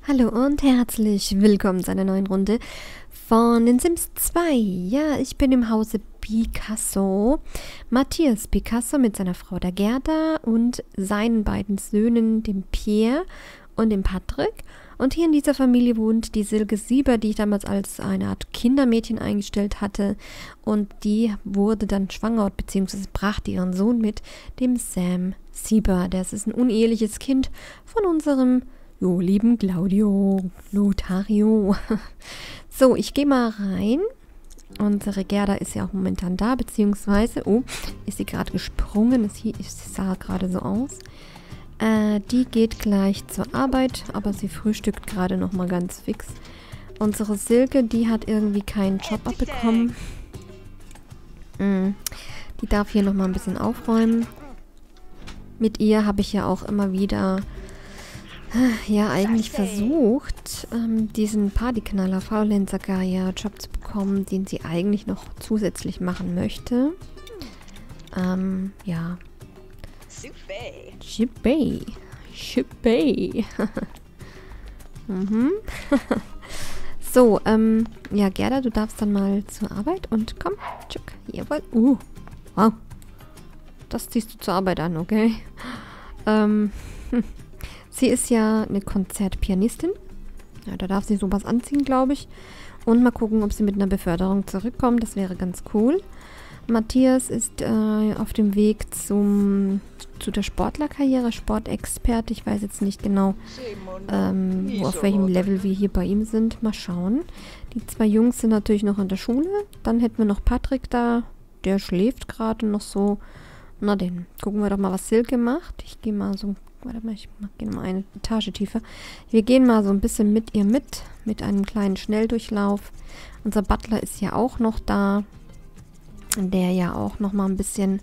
Hallo und herzlich willkommen zu einer neuen Runde von den Sims 2. Ja, ich bin im Hause Picasso. Matthias Picasso mit seiner Frau der Gerda und seinen beiden Söhnen, dem Pierre und dem Patrick. Und hier in dieser Familie wohnt die Silke Sieber, die ich damals als eine Art Kindermädchen eingestellt hatte. Und die wurde dann schwanger, bzw. brachte ihren Sohn mit, dem Sam Sieber. Das ist ein uneheliches Kind von unserem lieben Claudio Lothario. So, ich gehe mal rein. Unsere Gerda ist ja auch momentan da, beziehungsweise, ist sie gerade gesprungen. Es sah gerade so aus. Die geht gleich zur Arbeit, aber sie frühstückt gerade noch mal ganz fix. Unsere Silke, die hat irgendwie keinen Job abbekommen. Die darf hier noch mal ein bisschen aufräumen. Mit ihr habe ich ja auch immer wieder eigentlich versucht, diesen Partyknaller Faulenzer Gaia Job zu bekommen, den sie eigentlich noch zusätzlich machen möchte. Ja. Shipay. So, ja, Gerda, du darfst dann mal zur Arbeit und komm, tschuck, jawohl. Wow. Das ziehst du zur Arbeit an, okay? Sie ist ja eine Konzertpianistin. Ja, da darf sie sowas anziehen, glaube ich. Und mal gucken, ob sie mit einer Beförderung zurückkommt. Das wäre ganz cool. Matthias ist auf dem Weg zu der Sportlerkarriere, Sportexperte. Ich weiß jetzt nicht genau, auf welchem Level wir hier bei ihm sind. Mal schauen. Die zwei Jungs sind natürlich noch in der Schule. Dann hätten wir noch Patrick da. Der schläft gerade noch so. Na denn, gucken wir doch mal, was Silke macht. Ich gehe mal so... Warte mal, ich gehe mal eine Etage tiefer. Wir gehen mal so ein bisschen mit ihr mit einem kleinen Schnelldurchlauf. Unser Butler ist ja auch noch da, der ja auch noch mal ein bisschen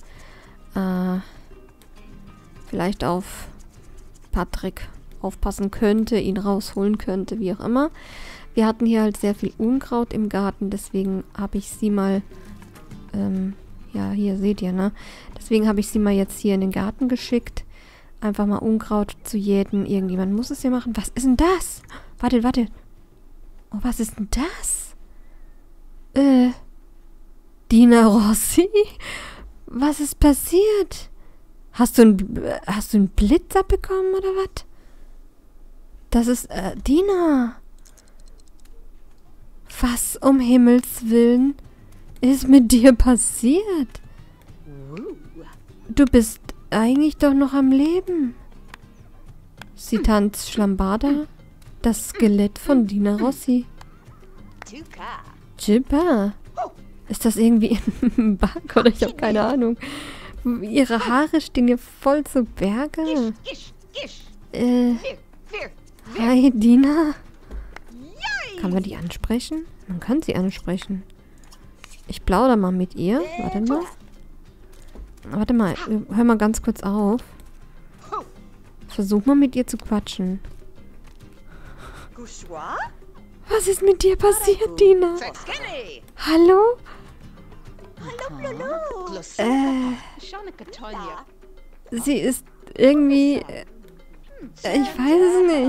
vielleicht auf Patrick aufpassen könnte, ihn rausholen könnte, wie auch immer. Wir hatten hier halt sehr viel Unkraut im Garten, deswegen habe ich sie mal, ja, hier seht ihr, ne? Deswegen habe ich sie mal jetzt hier in den Garten geschickt. Einfach mal Unkraut zu jäten. Irgendjemand muss es ja machen. Was ist denn das? Warte. Oh, was ist denn das? Dina Rossi? Was ist passiert? Hast du einen Blitz abbekommen oder was? Das ist, Dina. Was um Himmels Willen ist mit dir passiert? Du bist eigentlich doch noch am Leben. Sie tanzt Schlambada, das Skelett von Dina Rossi. Chippa. Ist das irgendwie ein Bug oder ich habe keine Ahnung. Ihre Haare stehen hier voll zu Berge. Hi Dina. Kann man die ansprechen? Man kann sie ansprechen. Ich plaudere mal mit ihr. Warte mal, hör mal ganz kurz auf. Versuch mal mit ihr zu quatschen. Was ist mit dir passiert, Dina? Hallo? Sie ist irgendwie... ich weiß es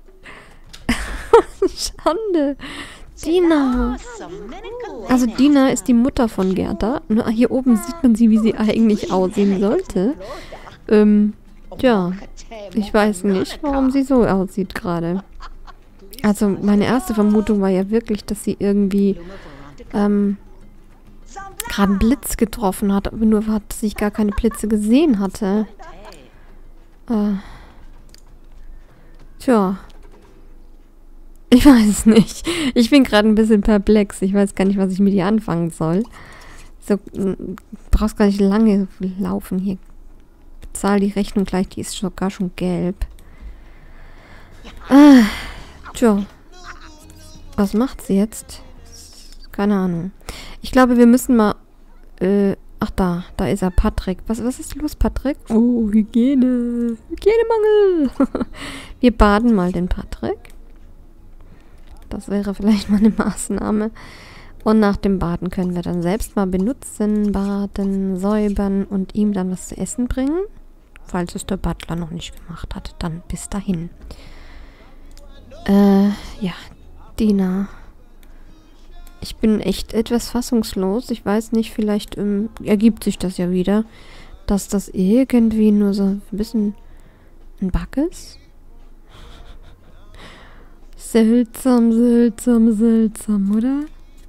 nicht. Schande. Dina. Also Dina ist die Mutter von Gerda. Hier oben sieht man sie, wie sie eigentlich aussehen sollte. Tja, ich weiß nicht, warum sie so aussieht gerade. Also meine erste Vermutung war ja wirklich, dass sie irgendwie gerade einen Blitz getroffen hat, aber nur hat sich gar keine Blitze gesehen hatte. Tja. Ich weiß es nicht. Ich bin gerade ein bisschen perplex. Ich weiß gar nicht, was ich mit ihr anfangen soll. So, du brauchst gar nicht lange laufen hier. Bezahl die Rechnung gleich, die ist sogar schon gelb. Tja. Was macht sie jetzt? Keine Ahnung. Ich glaube, wir müssen mal... ach, da ist er, Patrick. Was ist los, Patrick? Oh, Hygiene. Hygienemangel. Wir baden mal den Patrick. Das wäre vielleicht mal eine Maßnahme. Und nach dem Baden können wir dann selbst mal benutzen, baden, säubern und ihm dann was zu essen bringen. Falls es der Butler noch nicht gemacht hat, dann bis dahin. Ja, Dina. Ich bin echt etwas fassungslos. Ich weiß nicht, vielleicht ergibt sich das ja wieder, dass das irgendwie nur so ein bisschen ein Bug ist. Seltsam, seltsam, seltsam, oder?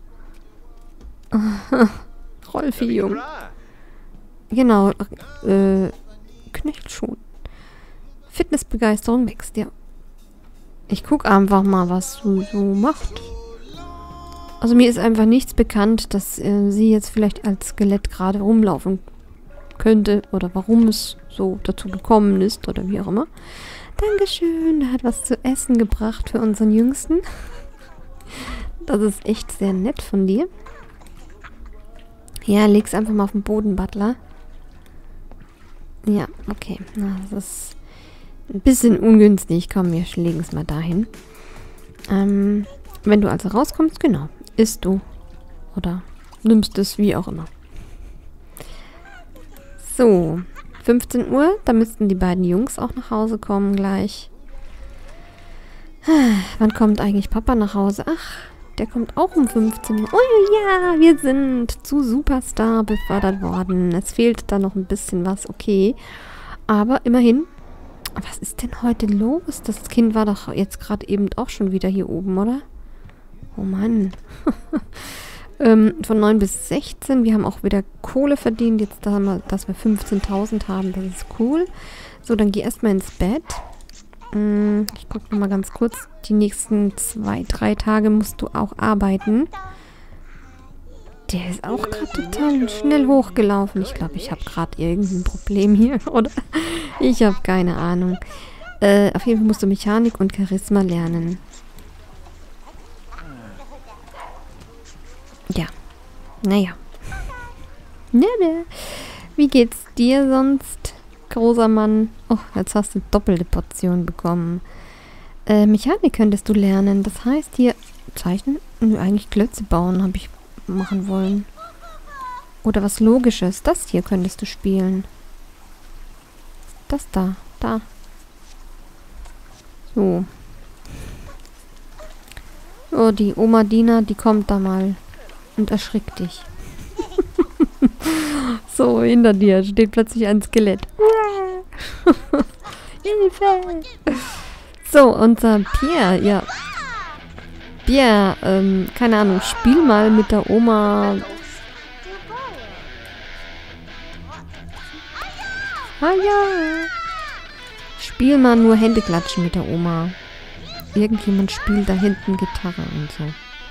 Rolfi, Jung. Genau, Knöchelschuhen. Fitnessbegeisterung wächst, ja. Ich guck einfach mal, was du so macht. Also mir ist einfach nichts bekannt, dass sie jetzt vielleicht als Skelett gerade rumlaufen könnte oder warum es so dazu gekommen ist oder wie auch immer. Dankeschön, der hat was zu essen gebracht für unseren Jüngsten. Das ist echt sehr nett von dir. Ja, leg's einfach mal auf den Boden, Butler. Ja, okay. Na, das ist ein bisschen ungünstig. Komm, wir legen es mal dahin. Wenn du also rauskommst, genau, isst du. Oder nimmst es, wie auch immer. So, 15 Uhr, da müssten die beiden Jungs auch nach Hause kommen gleich. Wann kommt eigentlich Papa nach Hause? Ach, der kommt auch um 15 Uhr. Oh ja, wir sind zu Superstar befördert worden. Es fehlt da noch ein bisschen was, okay. Aber immerhin, was ist denn heute los? Das Kind war doch jetzt gerade eben auch schon wieder hier oben, oder? Oh Mann. Von 9 bis 16. Wir haben auch wieder Kohle verdient. Jetzt, dass wir 15.000 haben. Das ist cool. So, dann geh erstmal ins Bett. Ich gucke nochmal ganz kurz. Die nächsten 2, 3 Tage musst du auch arbeiten. Der ist auch gerade total schnell hochgelaufen. Ich glaube, ich habe gerade irgendein Problem hier, oder? Ich habe keine Ahnung. Auf jeden Fall musst du Mechanik und Charisma lernen. Ja. Naja. Wie geht's dir sonst, großer Mann? Oh, jetzt hast du doppelte Portion bekommen. Mechanik könntest du lernen. Das heißt hier zeichnen? Nö, eigentlich Klötze bauen habe ich machen wollen. Oder was Logisches. Das hier könntest du spielen. Das da. Da. So. Oh, die Oma Dina, die kommt da mal und erschrickt dich. So, hinter dir steht plötzlich ein Skelett. Hilfe! So, unser Pierre, ja. Pierre, keine Ahnung, spiel mal mit der Oma. Ah ja. Spiel mal nur Hände klatschen mit der Oma. Irgendjemand spielt da hinten Gitarre und so.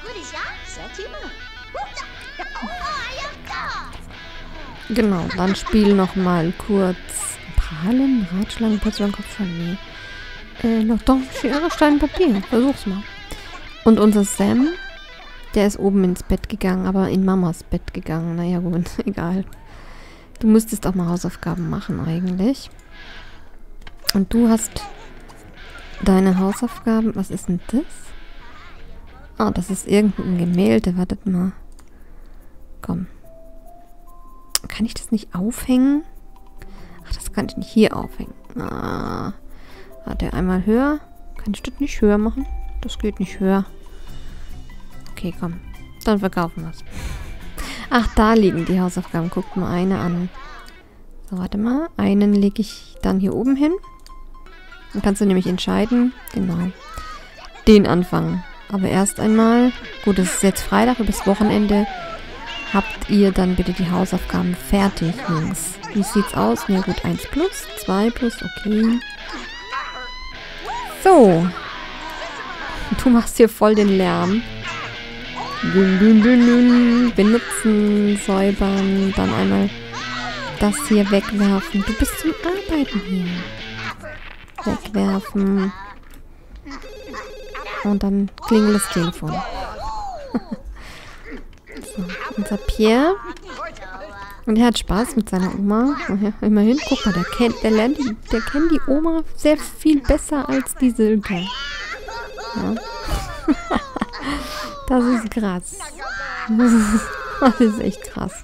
Genau, dann spiel noch mal kurz Prahlen, Ratschlagen, Porzellan, Kopfschalen. Nee. Noch doch Schere, Stein, Papier. Versuch's mal. Und unser Sam, der ist oben ins Bett gegangen, aber in Mamas Bett gegangen. Naja gut, egal. Du müsstest auch mal Hausaufgaben machen eigentlich. Und du hast deine Hausaufgaben. Was ist denn das? Ah, das ist irgendein Gemälde. Wartet mal. Komm. Kann ich das nicht aufhängen? Ach, das kann ich nicht hier aufhängen. Ah. Warte, einmal höher. Kann ich das nicht höher machen? Das geht nicht höher. Okay, komm. Dann verkaufen wir es. Ach, da liegen die Hausaufgaben. Guckt mal eine an. So, warte mal. Einen lege ich dann hier oben hin. Dann kannst du nämlich entscheiden. Genau. Den anfangen. Aber erst einmal. Gut, es ist jetzt Freitag, bis Wochenende. Habt ihr dann bitte die Hausaufgaben fertig, Jungs. Wie sieht's aus? Na gut, 1 plus, 2 plus, okay. So. Du machst hier voll den Lärm. Dün, dün, dün, dün. Benutzen, säubern, dann einmal das hier wegwerfen. Du bist zum Arbeiten hier. Wegwerfen. Und dann klingelt das Telefon. So, unser Pierre. Und er hat Spaß mit seiner Oma. Ja, immerhin, guck mal, der kennt die Oma sehr viel besser als die Silke. Ja. Das ist krass. Das ist echt krass.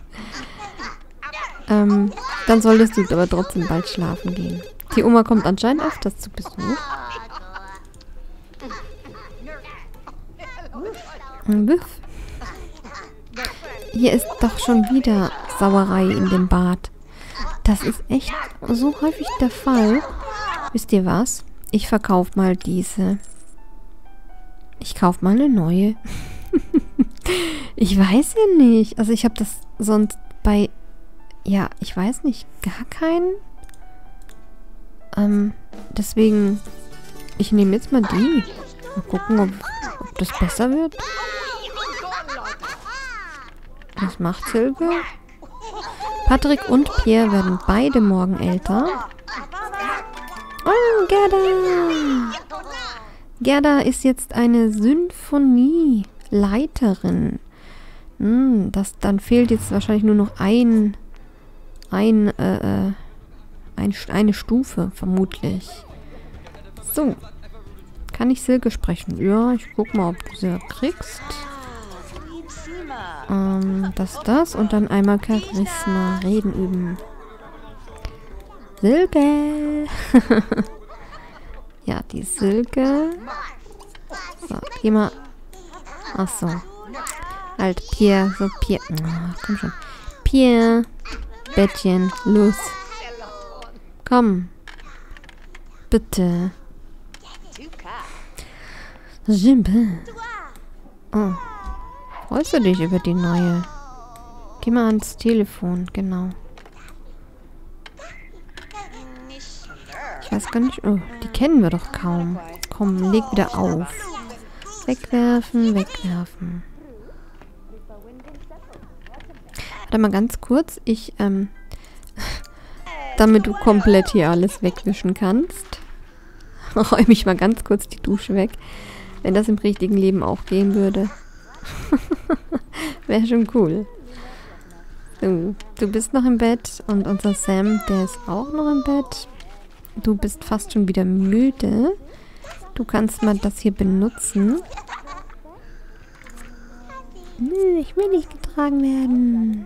Dann solltest du aber trotzdem bald schlafen gehen. Die Oma kommt anscheinend öfters zu Besuch. Wiff. Hier ist doch schon wieder Sauerei in dem Bad. Das ist echt so häufig der Fall. Wisst ihr was? Ich verkaufe mal diese. Ich kaufe mal eine neue. Ich weiß ja nicht. Also ich habe das sonst bei... Ja, ich weiß nicht. Gar keinen. Deswegen... Ich nehme jetzt mal die. Mal gucken, ob das besser wird. Was macht Silke? Patrick und Pierre werden beide morgen älter. Oh, Gerda! Gerda ist jetzt eine Sinfonieleiterin. Dann fehlt jetzt wahrscheinlich nur noch eine Stufe, vermutlich. So. Kann ich Silke sprechen? Ja, ich guck mal, ob du sie kriegst. Das und dann einmal Charisma. Reden üben. Silke! Ja, die Silke. So, geh mal. Achso. Halt, Pierre. So, Pierre. Oh, komm schon. Pierre. Bettchen. Los. Komm. Bitte. Jimbe. Oh. Freust du dich über die neue? Geh mal ans Telefon, genau. Ich weiß gar nicht. Oh, die kennen wir doch kaum. Komm, leg wieder auf. Wegwerfen, wegwerfen. Warte mal ganz kurz. Damit du komplett hier alles wegwischen kannst, räume ich mal ganz kurz die Dusche weg. Wenn das im richtigen Leben auch gehen würde. Wäre schon cool. So, du bist noch im Bett und unser Sam, der ist auch noch im Bett. Du bist fast schon wieder müde. Du kannst mal das hier benutzen. Nö, ich will nicht getragen werden.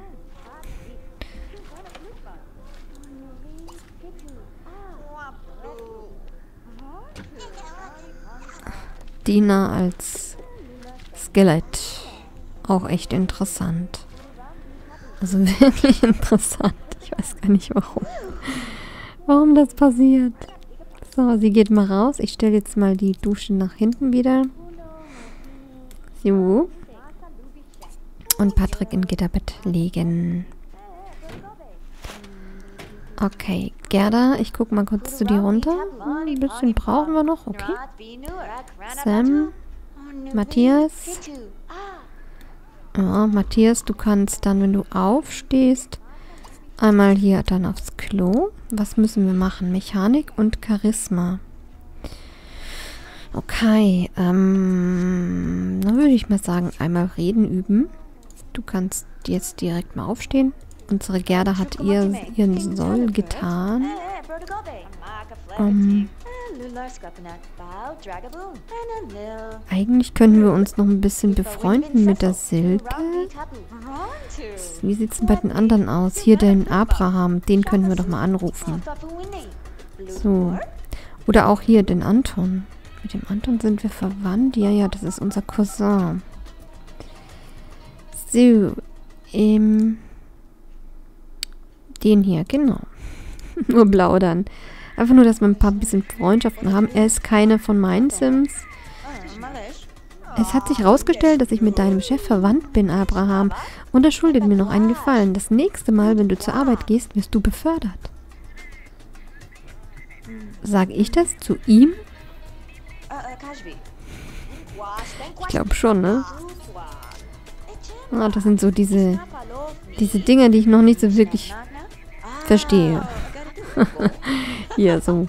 Dina als Skelett. Auch echt interessant. Also wirklich interessant. Ich weiß gar nicht warum. Warum das passiert. So, sie geht mal raus. Ich stelle jetzt mal die Dusche nach hinten wieder. So. Und Patrick in Gitterbett legen. Okay, Gerda, ich guck mal kurz zu dir runter. Ein bisschen brauchen wir noch, okay. Sam, Matthias. Ja, Matthias, du kannst dann, wenn du aufstehst, einmal hier dann aufs Klo. Was müssen wir machen? Mechanik und Charisma. Okay, dann würde ich mal sagen, einmal reden üben. Du kannst jetzt direkt mal aufstehen. Unsere Gerda hat ihren Soll getan. Eigentlich können wir uns noch ein bisschen befreunden mit der Silke. Wie sieht es denn bei den anderen aus? Hier den Abraham, den können wir doch mal anrufen. So. Oder auch hier den Anton. Mit dem Anton sind wir verwandt. Ja, ja, das ist unser Cousin. So. Den hier, genau. Nur plaudern. Einfach nur, dass wir ein paar bisschen Freundschaften haben. Er ist keine von meinen Sims. Es hat sich herausgestellt, dass ich mit deinem Chef verwandt bin, Abraham. Und er schuldet mir noch einen Gefallen. Das nächste Mal, wenn du zur Arbeit gehst, wirst du befördert. Sage ich das zu ihm? Ich glaube schon, ne? Ah, das sind so diese Dinger, die ich noch nicht so wirklich verstehe. Hier, so.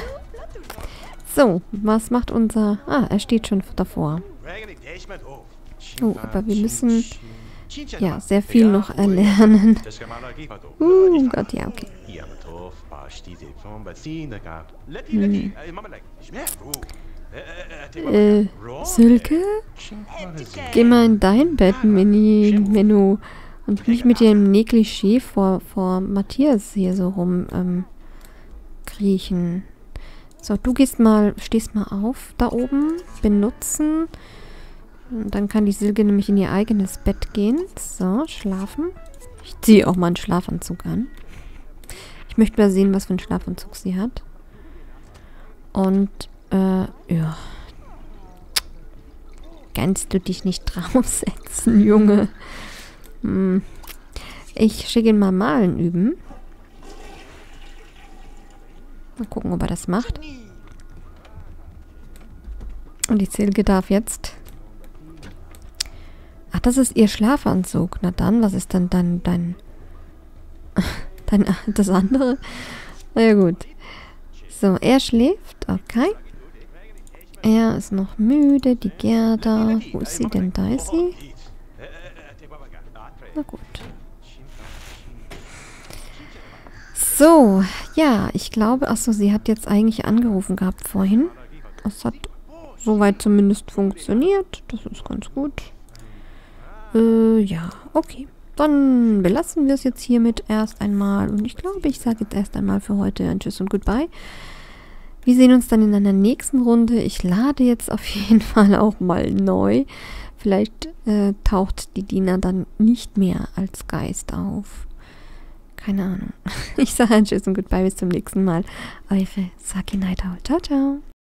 So, was macht unser... Ah, er steht schon davor. Oh, aber wir müssen... Ja, sehr viel noch erlernen. Gott, ja, okay. Silke? Geh mal in dein Bett, Menno. Und nicht mit dem Negligé vor Matthias hier so rum kriechen. So, du stehst mal auf da oben. Benutzen. Und dann kann die Silke nämlich in ihr eigenes Bett gehen. So, schlafen. Ich ziehe auch mal einen Schlafanzug an. Ich möchte mal sehen, was für einen Schlafanzug sie hat. Und, ja. Kannst du dich nicht draufsetzen, Junge? Ich schicke ihn mal malen üben. Mal gucken, ob er das macht. Und die Silke darf jetzt... Ach, das ist ihr Schlafanzug. Na dann, was ist dann dein das andere? Na ja, gut. So, er schläft. Okay. Er ist noch müde. Die Gerda. Wo ist sie denn? Da ist sie. Na gut. So, ja, ich glaube... Achso, sie hat jetzt eigentlich angerufen gehabt vorhin. Das hat soweit zumindest funktioniert. Das ist ganz gut. Ja, okay. Dann belassen wir es jetzt hiermit erst einmal. Und ich glaube, ich sage jetzt erst einmal für heute ein Tschüss und Goodbye. Wir sehen uns dann in einer nächsten Runde. Ich lade jetzt auf jeden Fall auch mal neu. Vielleicht taucht die Dina dann nicht mehr als Geist auf. Keine Ahnung. Ich sage ein Tschüss und Goodbye. Bis zum nächsten Mal. Eure Saki Neidau. Ciao, ciao.